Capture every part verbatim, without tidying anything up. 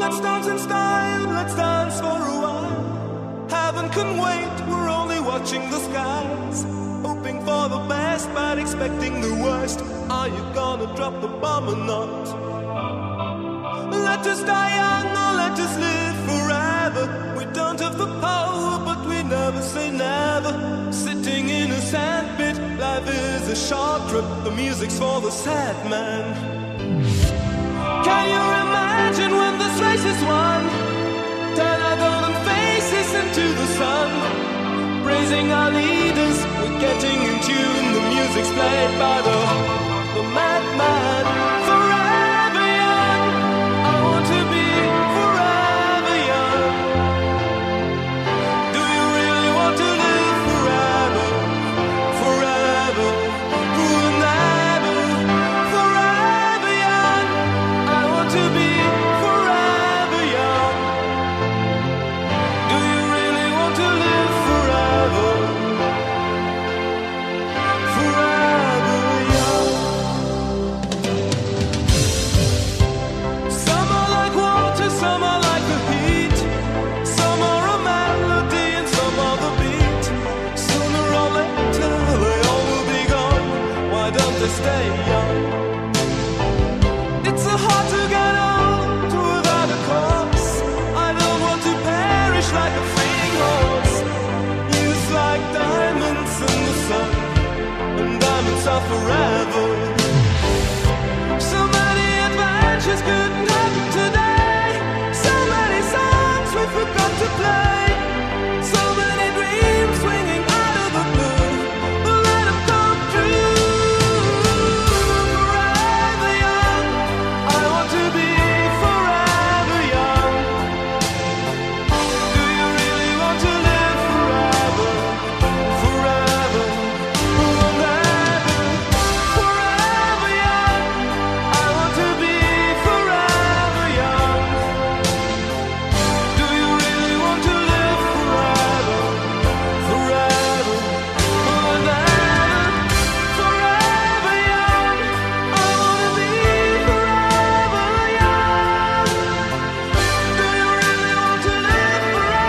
Let's dance in style, let's dance for a while. Heaven can wait, we're only watching the skies. Hoping for the best, but expecting the worst. Are you gonna drop the bomb or not? Let us die young or let us live forever. We don't have the power, but we never say never. Sitting in a sandpit, life is a short trip. The music's for the sad man. Can you imagine when this race is won? Turn our golden faces into the sun. Praising our leaders, we're getting in tune. The music's played by the, the madman. Forever young, I want to be forever young. Do you really want to live forever? Forever, forever, forever young. I want to be forever young. Do you really want to live forever? Forever young. Some are like water, some are like the heat. Some are a melody and some are the beat. Sooner or later they all will be gone. Why don't they stay young? It's so hard to get old without a cause. I don't want to perish like a fleeing horse. Youth like diamonds in the sun, and diamonds are forever. So many adventures couldn't happen today. So many songs we forgot to play. So many dreams swinging out of the blue. But let them come true. Forever young, I want to be forever young. Do you really want to live forever? Forever, forever, forever young. I want to be forever young. Do you really want to live forever? Forever, forever, forever young. I want to be forever young. Do you really want to live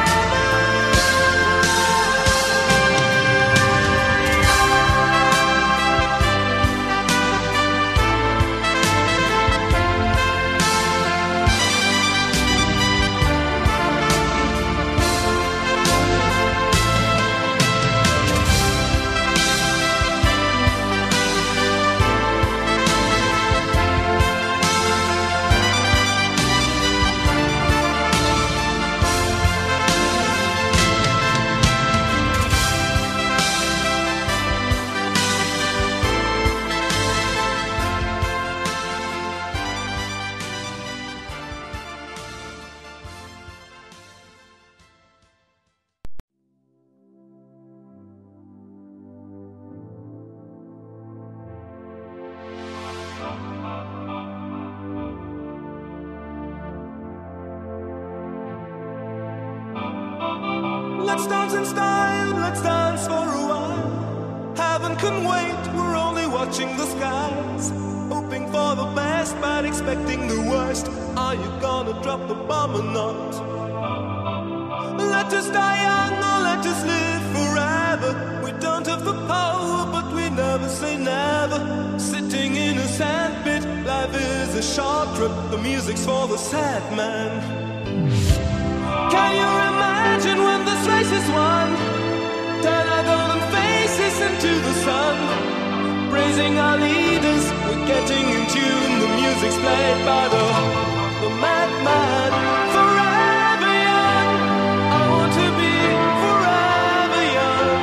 Let's dance in style, let's dance for a while. Heaven can wait, we're only watching the skies. Hoping for the best, but expecting the worst. Are you gonna drop the bomb or not? Let us die young or let us live forever. We don't have the power, but we never say never. Sitting in a sandpit, life is a short trip. The music's for the sad man. Can you imagine when this race is won? Turn our golden faces into the sun. Praising our leaders, we're getting in tune. The music's played by the, the madman. Forever young, I want to be forever young.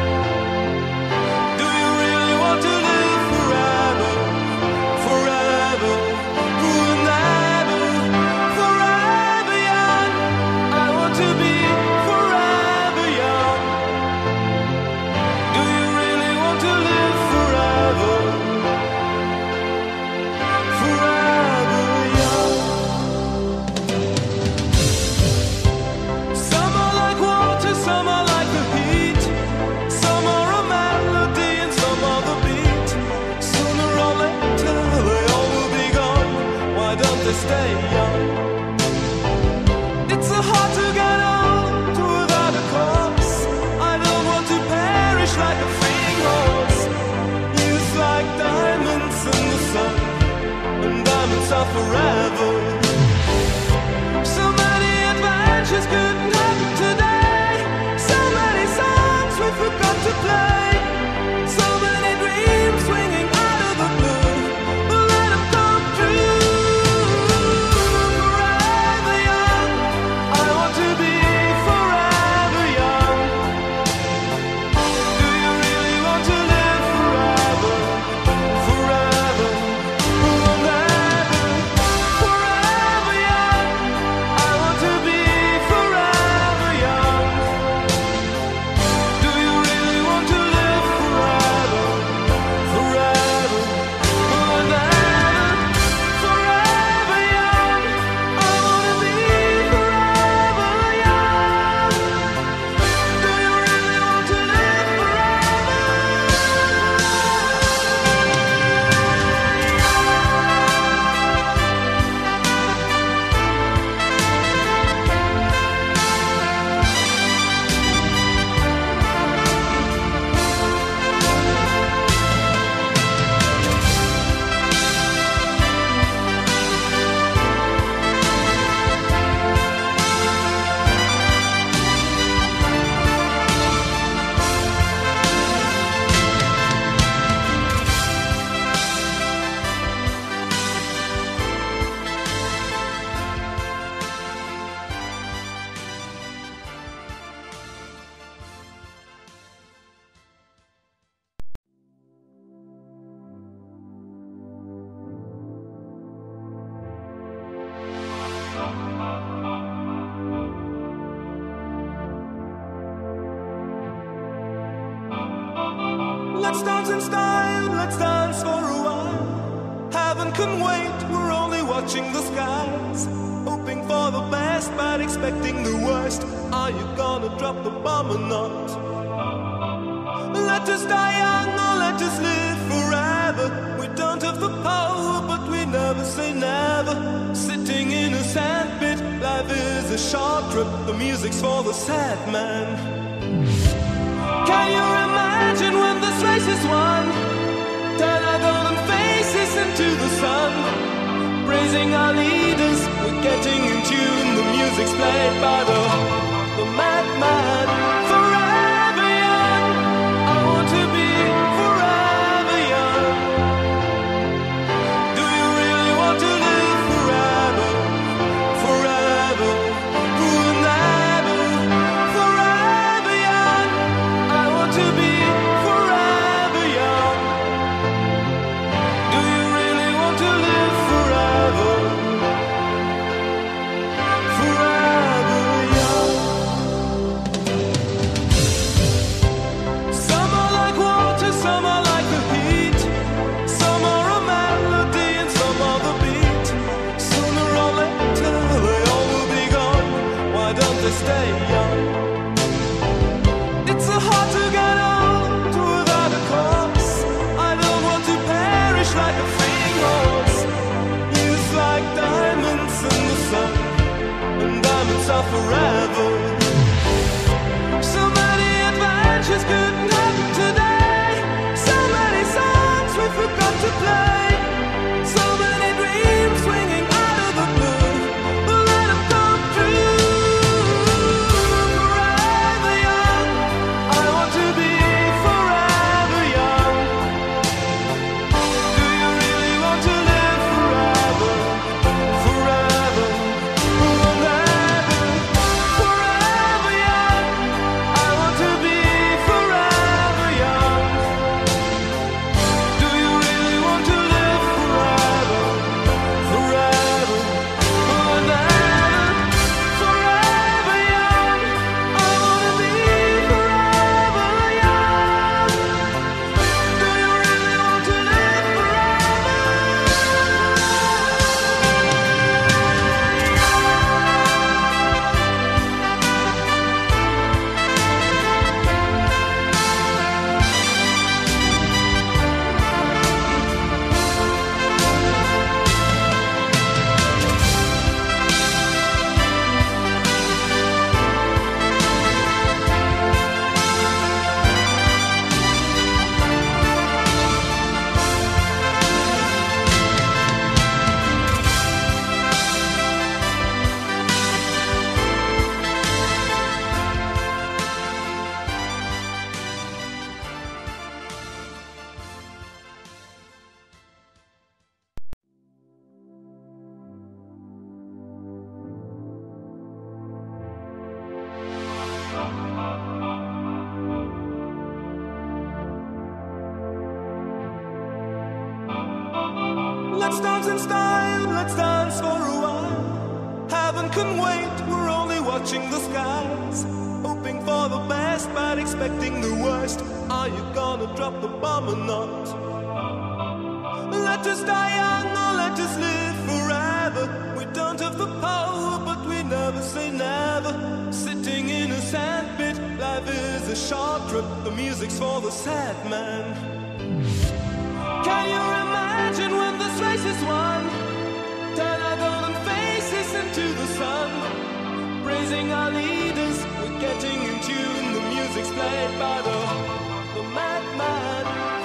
Do you really want to live forever? Forever, forever, forever young. I want to be forever young. Do you really want to live forever? Forever young. Let's dance in style, let's dance for a while. Heaven can wait, we're only watching the skies. Hoping for the best, but expecting the worst. Are you gonna drop the bomb or not? Let us die young or let us live forever. We don't have the power, but we never say never. Sitting in a sandpit, life is a short trip. The music's for the sad man. Can you imagine when this race is won? Turn our golden faces into the sun. Praising our leaders, we're getting in tune. The music's played by the, the madman. Forever young, I want to be forever young. Do you really want to live forever? Forever, forever, forever young. I want to be forever young. Do you really want to live forever? Forever young. Some are like water, some are like the heat. Some are a melody and some are the beat. Sooner or later they all will be gone. Why don't they stay young? It's so hard to get old without a cause. I don't want to perish like a fleeing horse. Youth like diamonds in the sun, and diamonds are forever. So many adventures couldn't happen today. So many songs we forgot to play. So many dreams swinging out of the blue. But let them come true. Forever young, I want to be forever young. Do you really want to live forever? Forever, forever, forever young. I want to be forever young. Do you really want to live forever? Forever, forever, forever young. I want to be forever young. Do you really want to live forever? Let's dance in style, let's dance for a while. Heaven can wait, we're only watching the skies. Hoping for the best, but expecting the worst. Are you gonna drop the bomb or not? Let us die young or let us live forever. We don't have the power, but we never say never. Sitting in a sandpit, life is a short trip. The music's for the sad man. Can you imagine when this race is won? Turn our golden faces into the sun. Praising our leaders, we're getting in tune. The music's played by the, the madman.